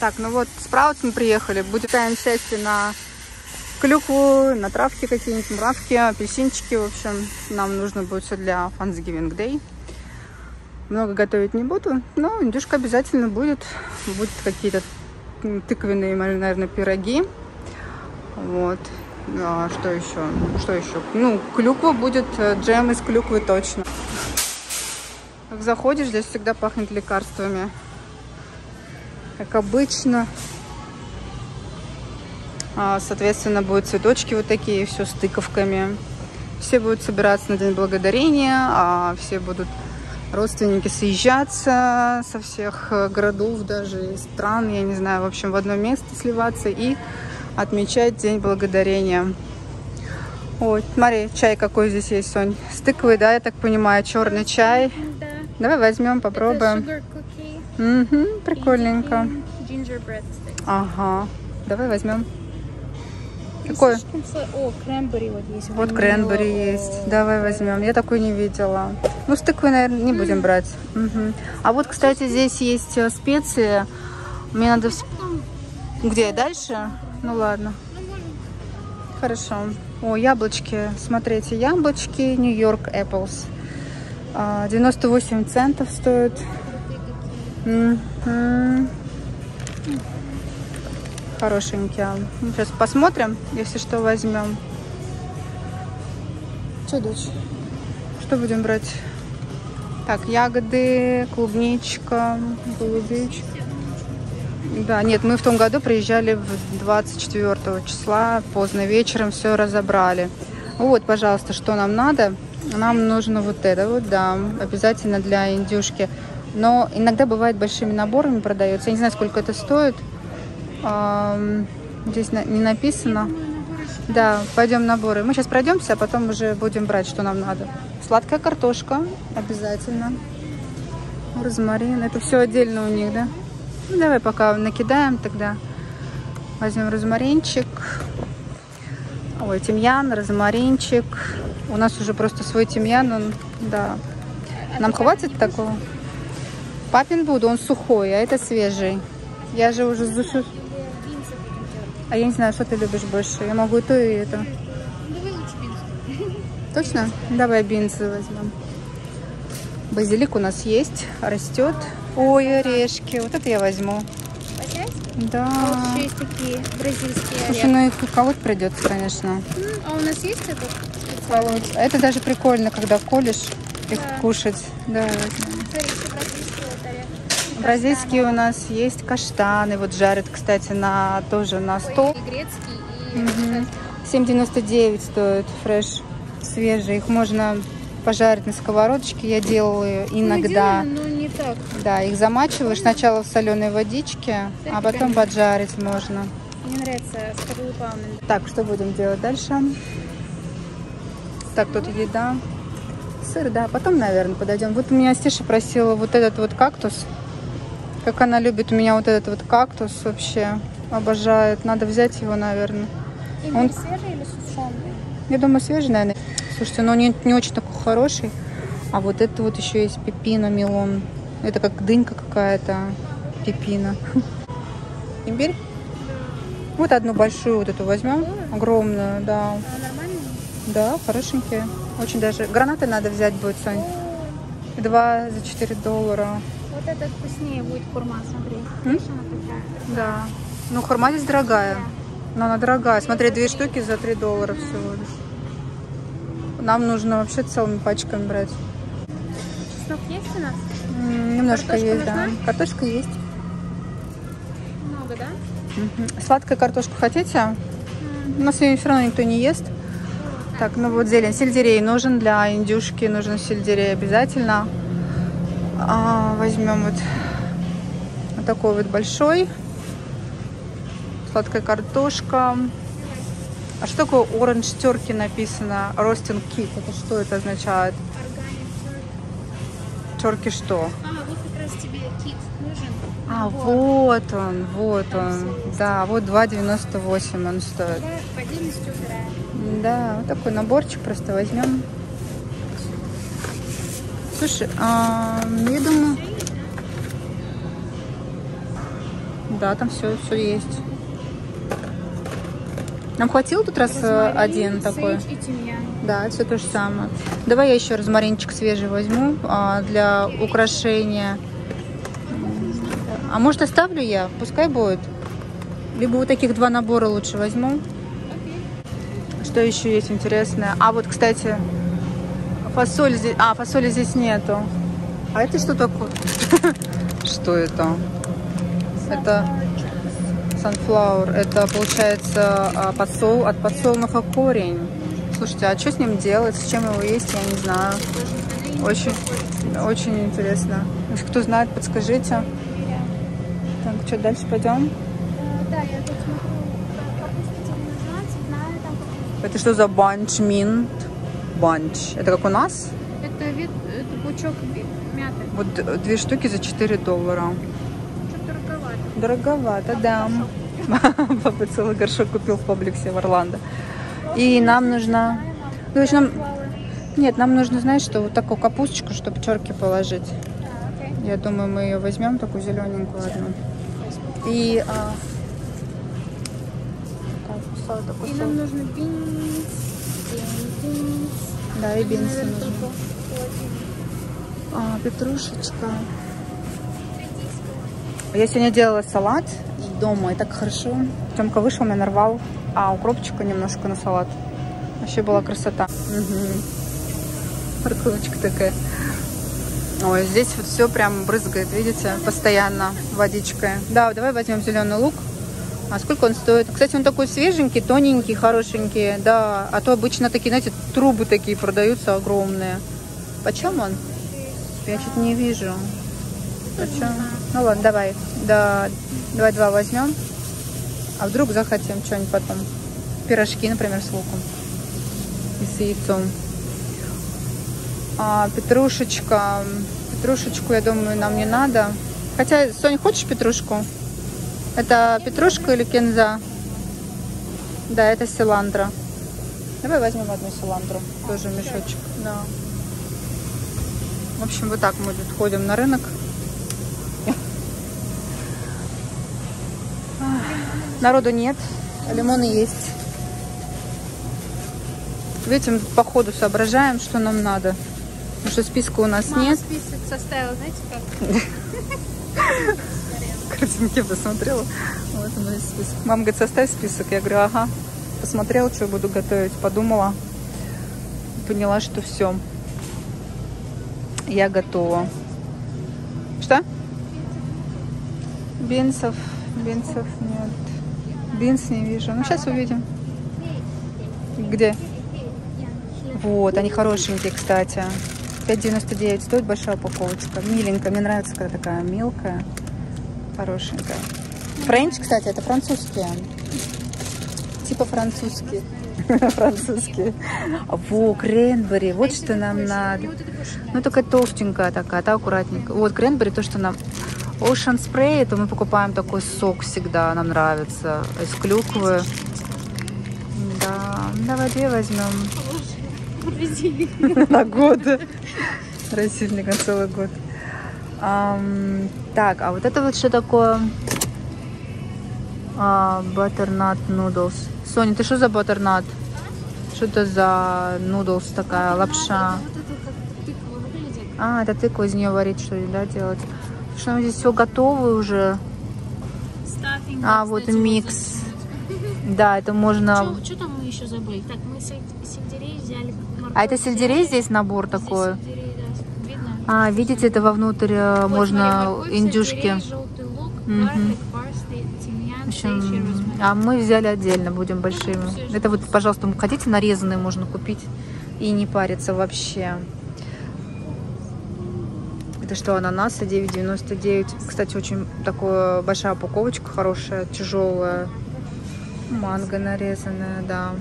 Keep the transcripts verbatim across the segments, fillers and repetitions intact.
Так, ну вот, Спраутс мы приехали. Будем ставить счастье на клюкву, на травки какие-нибудь, муравки, апельсинчики. В общем, нам нужно будет все для Thanksgiving Day. Много готовить не буду, но индюшка обязательно будет. Будут какие-то тыквенные, наверное, пироги. Вот. А что еще? Что еще? Ну, клюква будет, джем из клюквы точно. Как заходишь, здесь всегда пахнет лекарствами. Как обычно. А, соответственно, будут цветочки вот такие, все с тыковками. Все будут собираться на День Благодарения, а все будут родственники съезжаться со всех городов, даже из стран, я не знаю, в общем, в одно место сливаться и отмечать День Благодарения. Ой, смотри, чай какой здесь есть, Сонь. С тыквой, да, я так понимаю, черный чай. Да. Давай возьмем, попробуем. Угу, прикольненько. Ага, давай возьмем. Какой? О, кренбери вот есть. Вот кренбери есть. Давай возьмем. Я такой не видела. Ну, с тыквой, наверное, не будем mm. брать. Угу. А вот, кстати, здесь есть специи. Мне надо... Всп... Где? Дальше? Ну, ладно. Хорошо. О, яблочки. Смотрите, яблочки New York Apples. девяносто восемь центов стоят. Mm-hmm. Хорошенькие. Сейчас посмотрим, если что, возьмем. Что, дочь? Что будем брать? Так, ягоды, клубничка, голубичка. Да, нет, мы в том году приезжали в двадцать четвёртого числа, поздно вечером, все разобрали. Вот, пожалуйста, что нам надо. Нам нужно вот это вот, да, обязательно для индюшки. Но иногда бывает большими наборами продается. Я не знаю, сколько это стоит. Здесь не написано. Да, пойдем наборы. Мы сейчас пройдемся, а потом уже будем брать, что нам надо. Сладкая картошка обязательно. Розмарин. Это все отдельно у них, да? Ну, давай пока накидаем тогда. Возьмем розмаринчик. Ой, тимьян, розмаринчик. У нас уже просто свой тимьян. Он, да. Нам хватит такого? Папин буду, он сухой, а это свежий. Я же уже засу... А я не знаю, что ты любишь больше. Я могу и то, и это. Давай лучше бинсы. Точно? Давай бинсы возьмем. Базилик у нас есть, растет. Ой, орешки. Вот это я возьму. Опять? Да. А вот еще есть такие бразильские. Слушай, ну их колоть придется, конечно. А у нас есть это? Колоть. А это даже прикольно, когда колешь их да. Кушать. Да, возьмем. Смотри, бразильские у нас есть каштаны. Вот жарят, кстати, на тоже на сто. И грецкий, и угу. семь девяносто девять стоит фреш. Свежие. Их можно пожарить на сковородочке. Я делала иногда. Мы делаем, но не так. Да, их замачиваешь сначала в соленой водичке, так, а потом прям поджарить можно. Мне нравится скорлупа. Так, что будем делать дальше? Так, тут еда. Сыр, да. Потом, наверное, подойдем. Вот у меня Стеша просила вот этот вот кактус. Как она любит у меня вот этот вот кактус вообще. Обожает. Надо взять его, наверное. Он свежий или сушеный? Я думаю, свежий, наверное. Слушайте, но он не, не очень такой хороший. А вот это вот еще есть пепино, мелон. Это как дынька какая-то. Пепино. Имбирь? Вот одну большую вот эту возьмем. Огромную, да. А нормально? Да, хорошенькие. Очень даже. Гранаты надо взять будет, Сонь. Два за четыре доллара. Вот этот вкуснее будет хурма, смотри. Видишь, она такая. Да. Ну, хурма здесь дорогая. Но она дорогая. Смотри, две штуки за три доллара всего лишь. Нам нужно вообще целыми пачками брать. Чеснок есть у нас? М, немножко Картошка есть, нужна? да. Картошка есть. Много, да? Угу. Сладкую картошку хотите? Mm. У нас ее все равно никто не ест. Так, ну вот зелень. Сельдерей нужен для индюшки. Нужен сельдерей обязательно. А, возьмем вот, вот такой вот большой. Сладкая картошка. А что такое orange turkey написано? Roasting kit. Это что это означает? Turkey что? А, вот как раз тебе кит нужен. А, набор. вот он, вот Там он. Да, вот два девяносто восемь он стоит. Давай по отдельности убираем. Да, вот такой наборчик просто возьмем. Слушай, а, я думаю... Да, там все, все есть. Нам хватило тут раз Розмарин, один такой? сейдж и тимьян. Да, все то же самое. Давай я еще розмаринчик свежий возьму а, для украшения. А может оставлю я? Пускай будет. Либо вот таких два набора лучше возьму. Что еще есть интересное? А вот, кстати, фасоль здесь... А, фасоли здесь нету. А это что такое? Что это? Это sunflower. Это, получается, подсол... от подсолнуха корень. Слушайте, а что с ним делать? С чем его есть, я не знаю. Очень, очень интересно. Если кто знает, подскажите. Так, что, дальше пойдем? Да, я тут смотрю, капуста называется, знаю там. Это что за банч минт? Банч. Это как у нас? Это вид, это пучок мяты. Вот две штуки за четыре доллара. Что-то дороговато. Дороговато, да. Папа целый горшок купил в Пабликсе в Орландо. И нам нужно... Ну, нам... Нет, нам нужно, знаешь, что вот такую капусточку, чтобы черки положить. А, окей. Я думаю, мы ее возьмем, такую зелененькую одну. И... А... Так, И нам нужно бинс, бинс. Да, и бинсы Наверное, нужны. только А, петрушечка. Я сегодня делала салат дома, и так хорошо. Тёмка вышел, меня нарвал, а укропчика немножко на салат. Вообще была красота. Угу. Парковочка такая. Ой, здесь вот все прям брызгает, видите, постоянно водичкой. Да, давай возьмем зеленый лук. А сколько он стоит? Кстати, он такой свеженький, тоненький, хорошенький. Да, а то обычно такие, знаете, трубы такие продаются огромные. Почем он? Я чуть не вижу. Почем? Ну ладно, давай. Да, давай два возьмем. А вдруг захотим что-нибудь потом. Пирожки, например, с луком. И с яйцом. А, петрушечка. Петрушечку, я думаю, нам не надо. Хотя, Соня, хочешь петрушку? Это петрушка или кинза? Да, это силандра. Давай возьмем одну силандру. Тоже мешочек. Да. В общем, вот так мы тут ходим на рынок. Народу нет, а лимоны есть. Видите, мы по ходу соображаем, что нам надо. Потому что списка у нас Мама нет. список составила, знаете как? Картинки посмотрела. Вот у нас есть список. Мама говорит, составь список. Я говорю, ага. Посмотрела, что буду готовить. Подумала. Поняла, что все. Я готова. Что? Бинсов. Бинсов нет. Бинс не вижу. Ну, сейчас увидим. Где? Вот, они хорошенькие, кстати. пять девяносто девять стоит большая упаковочка. Миленькая. Мне нравится, когда такая мелкая. Хорошенькая. Френч, кстати, это французские. Типа французские. Французские. Во, кренбери. Вот что нам надо. Ну, такая толстенькая такая, та аккуратненькая. Вот, кренбери, то, что нам... Ocean Spray, это мы покупаем такой сок всегда, нам нравится. Из клюквы. Да, давай две возьмем. На год. Рассильник на целый год. Um, так, а вот это вот что такое? А, butternut noodles. Соня, ты что за butternut? Что это за noodles такая, лапша? А, это тыква, из нее варить, что ли, да, делать? Что здесь все готово уже. Стаффинг, А, вот и микс. Да, это можно... Что там мы еще забыли? Так, мы сельдерей взяли. А это сельдерей здесь набор такой? Сельдерей, да. Видно? А, видите, это вовнутрь Вот, можно смотри, морковь, индюшки. сельдерей, желтый лук, Мгм. гарлик, парсли, тимьян, В общем, сейдж и розмарин. а мы взяли отдельно, будем большими. Это вот, пожалуйста, хотите, нарезанные можно купить и не париться вообще. Это что, ананасы девять девяносто девять. Кстати, очень такая большая упаковочка, хорошая, тяжелая. Манго нарезанная, да.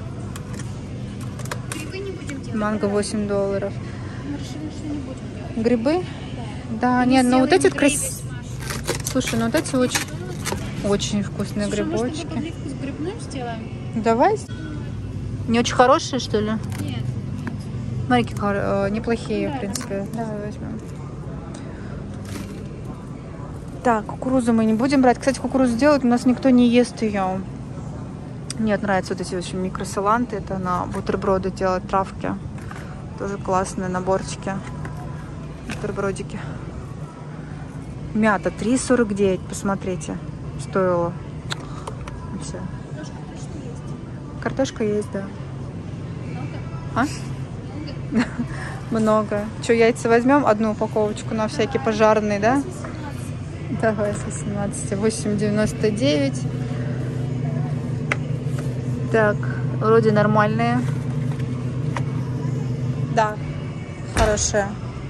Грибы не будем делать. Манго восемь долларов. Мы решили, что не будем делать. Грибы? Да, Мы нет, ну вот сделаем эти вот грейви крас... с Машей. Слушай, ну вот эти очень, очень вкусные Слушай, может, грибочки. мы подливку с грибным сделаем? Давай. Не очень хорошие, что ли? Нет. Смотри, какие хор- э, неплохие, Да, в принципе. Давай возьмем. Так, кукурузу мы не будем брать. Кстати, кукурузу делают, у нас никто не ест ее. Мне нравятся вот эти очень микросаланты. Это на бутерброды делать, травки. Тоже классные наборчики. Бутербродики. Мята три сорок девять, посмотрите. Стоило. Все. Картошка есть, да. А? Много. Что, яйца возьмем? Одну упаковочку на всякий пожарный, да? Давай, с восемнадцати. восемь девяносто девять. Так, вроде нормальные. Да, хорошие.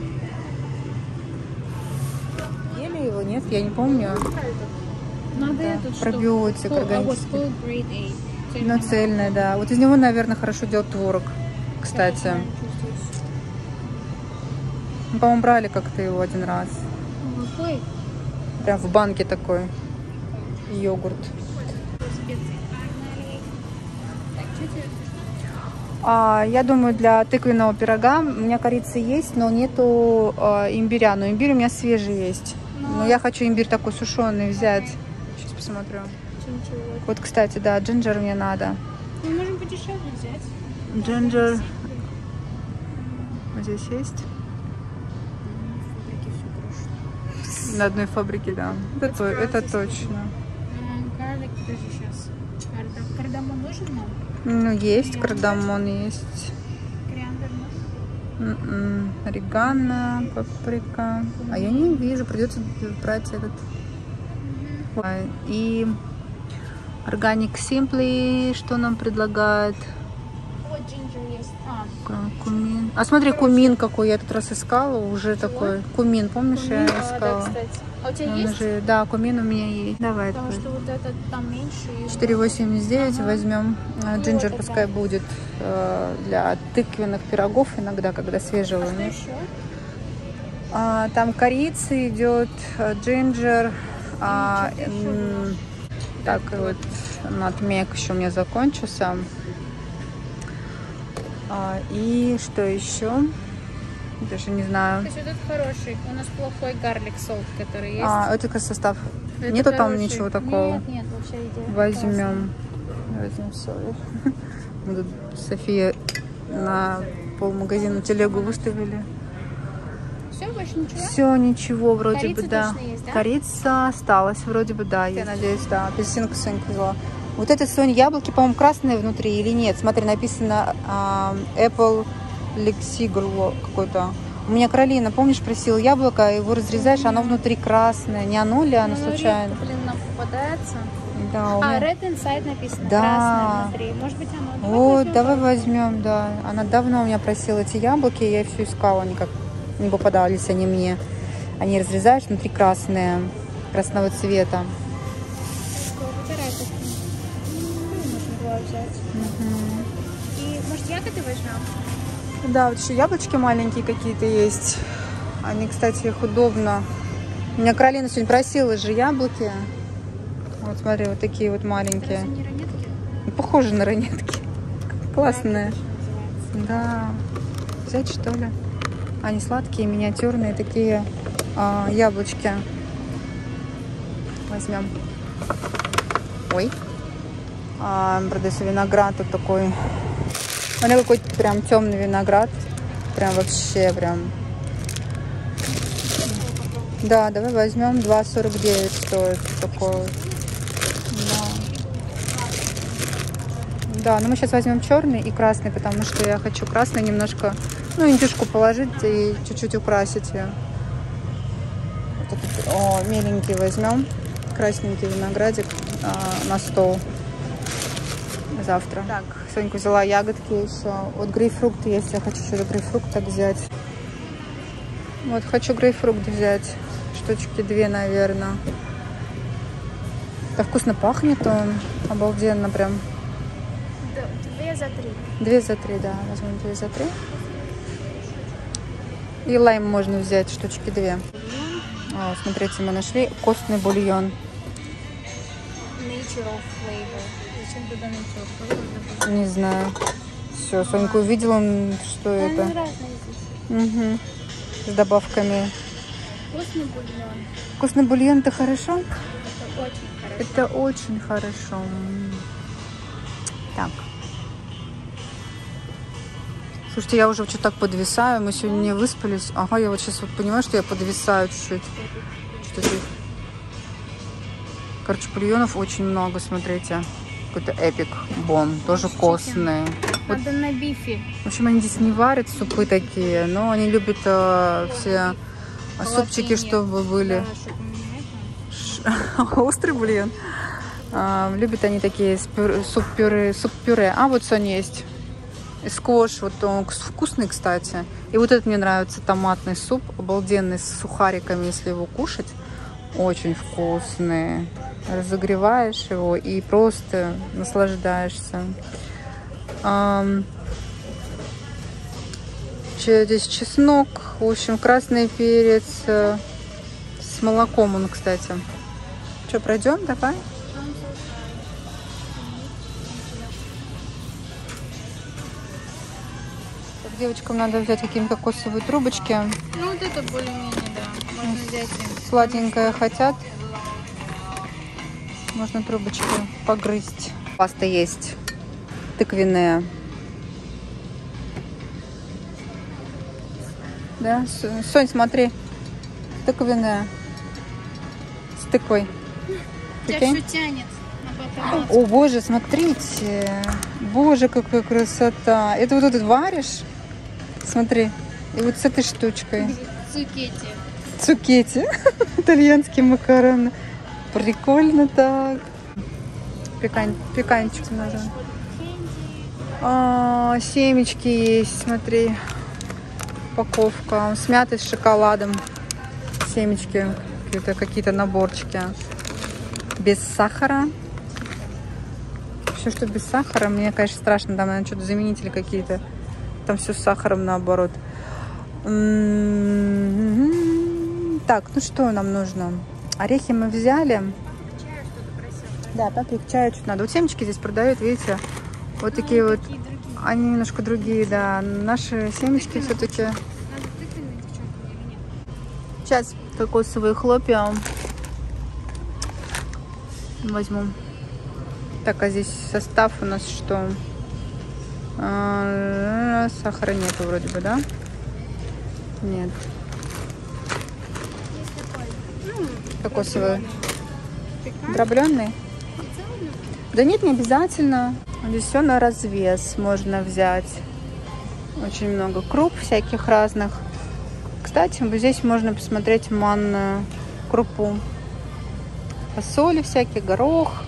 Ели его, нет? Я не помню. Надо Да. этот, что? Пробиотик Full- а вот органический. full grade A. Но цельное, да. Вот из него, наверное, хорошо делать творог, кстати. Я чувствую. Мы, по-моему, брали как-то его один раз. Ну, какой? Прям в банке такой йогурт. Так, что тебе? А, я думаю, для тыквенного пирога у меня корица есть, но нету а, имбиря. Но имбирь у меня свежий есть. Но я хочу имбирь такой сушеный взять. Сейчас посмотрю. Ничего. Вот, кстати, да, джинджер мне надо. Мы можем подешевле взять. Джинджер. Вот здесь есть. Фабрики все крошат. На одной фабрике, да. Это, то- это точно. Гарлик, подожди сейчас. Карда- Кардамон нужен нам? Ну, есть, кардамон есть. Кориандр нужен? М-м, орегано, паприка. А я не вижу, придется брать этот. А, И Organic Simply, что нам предлагает? Вот джинджер есть. А, Ку- Кумин. А смотри, кумин какой, я тут раз искала, уже такой. Кумин, помнишь, я а, да, искала? кстати. А у тебя Он есть? уже- да, кумин у меня есть. Давай, Потому такой. что вот этот там меньше. и- четыре восемьдесят девять Ага. возьмем. А, Ну, Джинджер вот пускай это. будет э, для тыквенных пирогов иногда, когда свежего А что нет. еще? А, там корица идет, э, джинджер. а, м, так, и вот натмек еще у меня закончился. А, и что еще? Даже не То знаю. есть вот этот хороший. У нас плохой гарлик солт, который есть. А, это как состав. Это Нету там хороший. ничего такого. Нет, нет, вообще идея. Возьмем. Возьмем соль. Мы тут София на полмагазина телегу выставили. Все, больше ничего? Все, ничего, вроде Корица бы, да. точно есть, да? Корица осталась, вроде бы, да. Я надеюсь, да. Апельсинку Сонька взяла. Вот это, Соня, яблоки, по-моему, красные внутри или нет? Смотри, написано а, Apple Lexigro какой-то. У меня Каролина, помнишь, просила яблоко, его разрезаешь, оно внутри красное. Не оно ли оно Ну, случайно? редко, блин, нам попадается. Да, у А, меня- red inside написано, Да. красное внутри. Может быть, оно. Вот, возьмем давай тоже. возьмем, да. Она давно у меня просила эти яблоки, я все искала, никак не попадались они мне. Они разрезаешь, внутри красные, красного цвета. Такое, выбирай такие. Ну, можно два взять. И, может, ягоды возьмем? Да, вот еще яблочки маленькие какие-то есть. Они, кстати, их удобно. У меня Каролина сегодня просила же яблоки. Вот смотри, вот такие вот маленькие. Разве не ранетки? Похожи на ранетки. Классные. Ранетки называется. Да. Взять, что ли? Они сладкие, миниатюрные такие а, яблочки. Возьмем. Ой. А, продается виноград тут такой. Смотри, какой прям темный виноград. Прям вообще прям. Да, давай возьмем. два сорок девять стоит такой вот. Да, но мы сейчас возьмем черный и красный, потому что я хочу красный немножко, ну, индюшку положить и чуть-чуть украсить ее. Вот этот, о, миленький возьмем, красненький виноградик а, на стол завтра. Так, Сонька взяла ягодки еще. Вот грейпфрукт есть, я хочу что-то грейпфрукта взять. Вот, хочу грейпфрукт взять, штучки две, наверное. Да, вкусно пахнет он, обалденно прям. Две за три. Две за три, да. Возьмем две за три. И лайм можно взять, штучки две. О, смотрите, мы нашли костный бульон. Natural flavor. Зачем туда natural flavor? Не знаю. Все, Сонька увидела, что Они это. разные здесь. Угу. С добавками Вкусный бульон. Вкусный бульон, это хорошо? Это очень хорошо. Это очень хорошо. Так. Слушайте, я уже что-то так подвисаю. Мы сегодня не выспались. Ага, я вот сейчас вот понимаю, что я подвисаю чуть-чуть. Что-то... Короче, бульонов очень много, смотрите. Какой-то эпик бон, тоже костный. Вот. Надо на бифе. В общем, они здесь не варят супы такие, но они любят э, все супчики, чтобы были... Острый бульон. А, любят они такие суп-пюре. Суп-пюре. А вот Соня есть. И сквош. Вот он вкусный, кстати. И вот этот мне нравится, томатный суп. Обалденный, с сухариками, если его кушать. Очень вкусный. Разогреваешь его и просто наслаждаешься. А, здесь чеснок. В общем, красный перец. С молоком он, кстати. Что, пройдем? Давай. Так, девочкам надо взять какие-то кокосовые трубочки. Ну, вот это более-менее, да. Можно взять. Сладенькое хотят. Можно трубочки погрызть. Паста есть. Тыквенная. Да? Сонь, смотри. Тыквенная. С тыквой. Тебя Прикинь? что тянет на О, боже, смотрите. Боже, какая красота. Это вот тут варишь? Смотри. И вот с этой штучкой. Цукетти. Цукетти. Итальянские макароны. Прикольно так. Пикань, пиканчик надо. А, семечки есть, смотри. Упаковка. С мятой, с шоколадом. Семечки. Какие-то какие-то наборчики. Без сахара. Все, что без сахара, мне, конечно, страшно. Там, наверное, что-то заменители какие-то. Там все с сахаром, наоборот. М-м-м. Так, ну что нам нужно? Орехи мы взяли. Да, папе к чаю что-то надо. Вот семечки здесь продают, видите? Вот такие вот. Они немножко другие, да. Наши семечки все-таки. Сейчас кокосовые хлопья возьму. Так, а здесь состав у нас что? А, сахара нету вроде бы, да? Нет. Кокосовый. Дробленый? Да нет, не обязательно. Здесь все на развес можно взять. Очень много круп всяких разных. Кстати, вот здесь можно посмотреть манную крупу. Фасоли всякие, горох.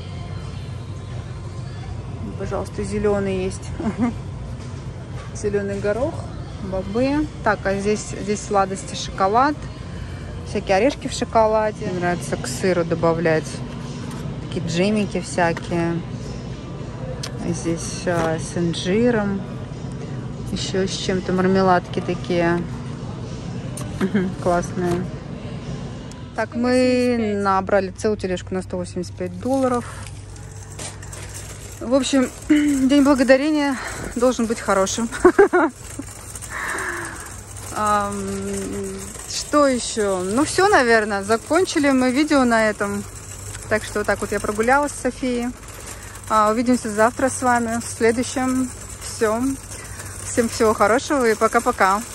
Пожалуйста, зеленый есть. Зеленый горох, бобы. Так, а здесь, здесь сладости, шоколад. Всякие орешки в шоколаде. Мне нравится к сыру добавлять. Такие джемики всякие. Здесь а, с инжиром. Еще с чем-то. Мармеладки такие. Классные. Так, мы набрали целую тележку на сто восемьдесят пять долларов. В общем, День Благодарения должен быть хорошим. Что еще? Ну все, наверное. Закончили мы видео на этом. Так что вот так вот я прогулялась с Софией. Увидимся завтра с вами в следующем. Все. Всем всего хорошего и пока-пока.